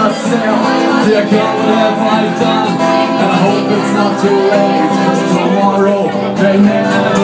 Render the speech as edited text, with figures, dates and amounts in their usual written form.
myself, dear God, what have I done? And I hope it's not too late, 'cause tomorrow may never